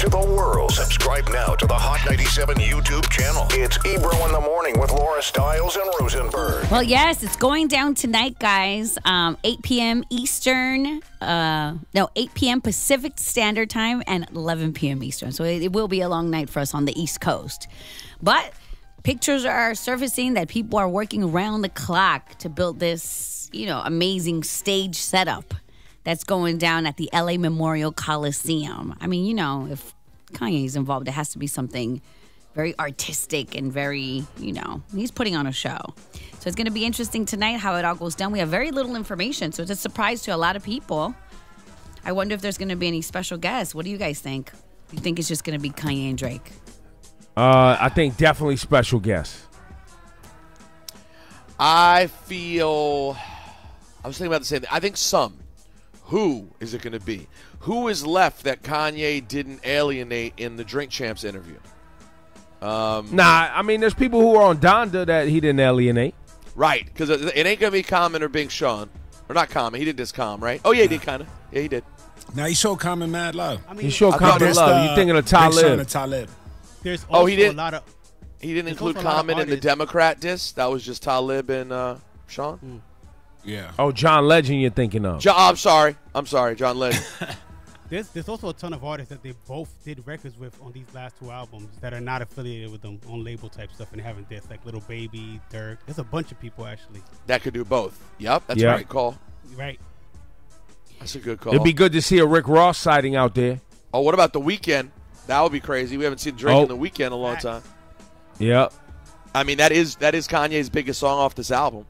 to the world. Subscribe now to the Hot 97 YouTube channel. It's Ebro in the Morning with Laura Stiles and Rosenberg. Well, yes, it's going down tonight, guys. 8 p.m. Eastern. 8 p.m. Pacific Standard Time and 11 p.m. Eastern. So it will be a long night for us on the East Coast. But pictures are surfacing that people are working around the clock to build this, amazing stage setup that's going down at the LA Memorial Coliseum. I mean, if Kanye's involved, it has to be something very artistic and very, he's putting on a show. So it's going to be interesting tonight how it all goes down. We have very little information, so it's a surprise to a lot of people. I wonder if there's going to be any special guests. What do you guys think? You think it's just going to be Kanye and Drake? I think definitely special guests. I was thinking about the same thing. I think some. Who is it going to be? Who is left that Kanye didn't alienate in the Drink Champs interview? There's people who are on Donda that he didn't alienate. Right, because it ain't going to be Common or Big Sean. Or not Common. He did this Comm, right? Oh, yeah, he did kind of. Yeah, he did. Now, he showed Common mad love. He showed Common love. You thinking of Talib? There's also he didn't, a lot of... He didn't include Common in the Democrat diss? That was just Talib and Sean? Yeah. Oh, John Legend you're thinking of. I'm sorry, John Legend. There's also a ton of artists that they both did records with on these last two albums that are not affiliated with them on label type stuff and haven't dissed, like Lil Baby, Dirk. There's a bunch of people, actually. That could do both. Yep, that's the right call. Right. That's a good call. It'd be good to see a Rick Ross sighting out there. Oh, what about The Weeknd? That would be crazy. We haven't seen Drake in The Weeknd in a long time. Yep. I mean, that is Kanye's biggest song off this album.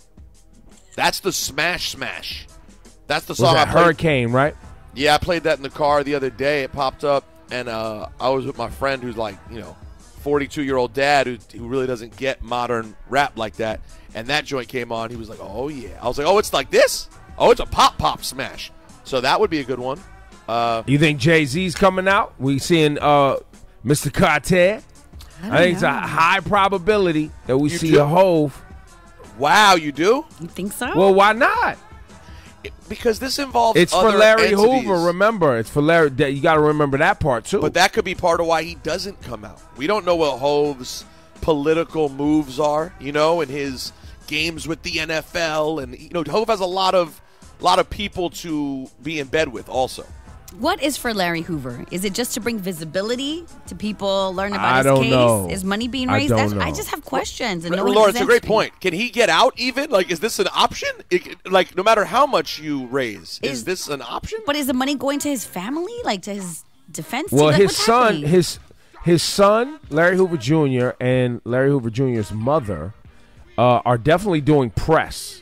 That's the smash. That's the song. Was that Hurricane, right? Yeah, I played that in the car the other day. It popped up, and I was with my friend who's like, 42-year-old dad who really doesn't get modern rap like that. And that joint came on. He was like, oh, yeah. I was like, oh, it's like this? Oh, it's a pop smash. So that would be a good one. You think Jay-Z's coming out? We seeing Mr. Carter? I think it's a high probability that we see a Hove. Wow, you do? You think so? Well, why not? Because this involves It's other for Larry entities. Hoover, remember. It's for Larry. You got to remember that part, too. But that could be part of why he doesn't come out. We don't know what Hove's political moves are, and his games with the NFL. And, Hove has a lot of people to be in bed with also. What is for Larry Hoover? Is it just to bring visibility to people, learn about his case? Know. Is money being raised? I just have questions. And Laura, it's a great point. Can he get out even? Like, is this an option? No matter how much you raise, is this an option? But is the money going to his family, like to his defense team? Well, Like, his son, his son, Larry Hoover Jr. and Larry Hoover Jr.'s mother are definitely doing press.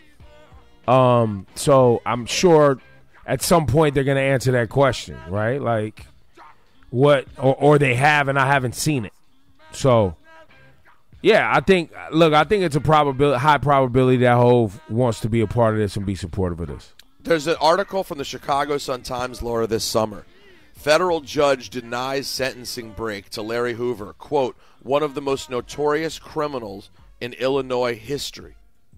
So I'm sure at some point they're going to answer that question, right? Like, what, or they have, and I haven't seen it. So, yeah, I think it's a high probability that Hove wants to be a part of this and be supportive of this. There's an article from the Chicago Sun-Times, Laura, this summer. Federal judge denies sentencing break to Larry Hoover, quote, one of the most notorious criminals in Illinois history.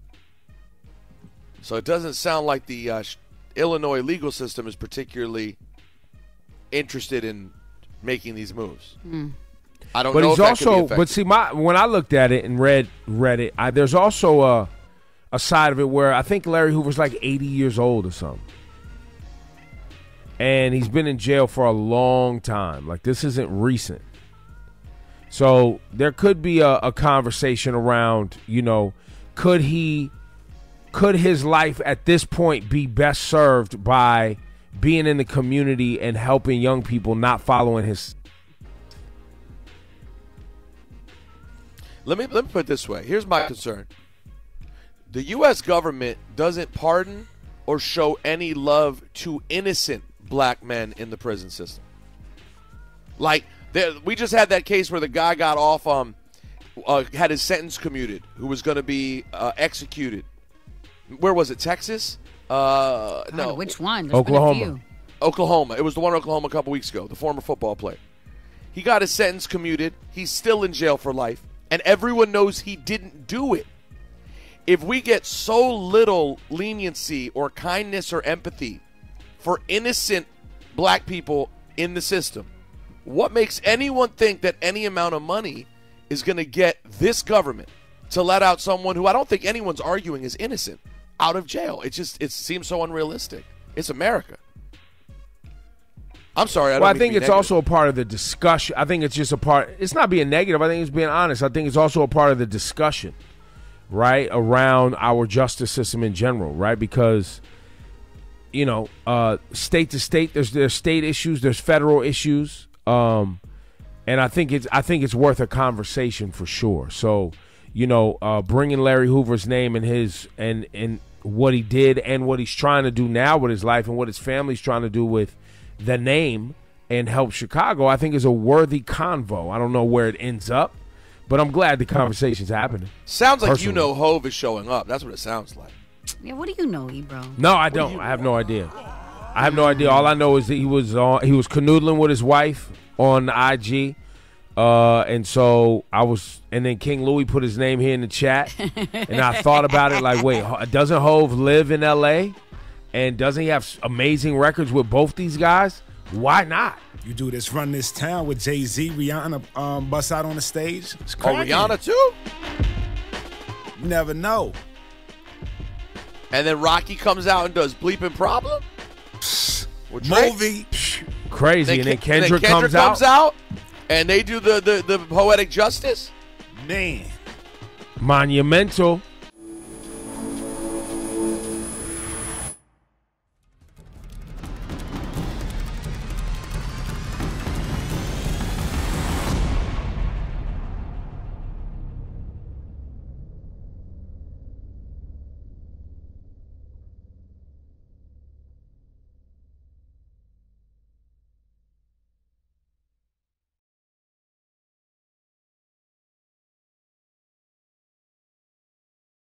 So it doesn't sound like the Illinois legal system is particularly interested in making these moves. I don't know. But he's also, but see, when I looked at it and read it, there's also a side of it where I think Larry Hoover's like 80 years old or something, and he's been in jail for a long time. Like, this isn't recent, so there could be a conversation around, could his life at this point be best served by being in the community and helping young people not following his? Let me put it this way. Here's my concern. The U.S. government doesn't pardon or show any love to innocent black men in the prison system. Like, we just had that case where the guy got off, had his sentence commuted, who was going to be executed. Where was it? Texas? No. Which one? There's Oklahoma. Oklahoma. It was the one in Oklahoma a couple weeks ago, the former football player. He got his sentence commuted. He's still in jail for life. And everyone knows he didn't do it. If we get so little leniency or kindness or empathy for innocent black people in the system, What makes anyone think that any amount of money is going to get this government to let out someone who I don't think anyone's arguing is innocent out of jail? It seems so unrealistic. It's America. I'm sorry. I think it's also a part of the discussion. I think it's just a part. It's not being negative. I think it's being honest. I think it's also a part of the discussion, right, around our justice system in general, right? Because, you know, state to state, there's state issues, there's federal issues, and I think it's worth a conversation for sure. So, you know, bringing Larry Hoover's name and his and what he did and what he's trying to do now with his life and what his family's trying to do with the name and help Chicago, I think is a worthy convo. I don't know where it ends up, but I'm glad the conversation's happening. Sounds like personally. You know Hove is showing up. That's what it sounds like. Yeah, what do you know, Ebro? No, I don't. I have no idea. All I know is that he was canoodling with his wife on IG. And so and then King Louis put his name here in the chat, and I thought about it like, wait, doesn't Hove live in LA? And doesn't he have amazing records with both these guys? Why not? You do this, run this town with Jay-Z, Rihanna bust out on the stage. It's Oh, cracking. Rihanna too? You never know. And then Rocky comes out and does Bleeping Problem? With Drake? Movie. Crazy. And then Kendrick comes out. And they do the poetic justice? Man. Monumental.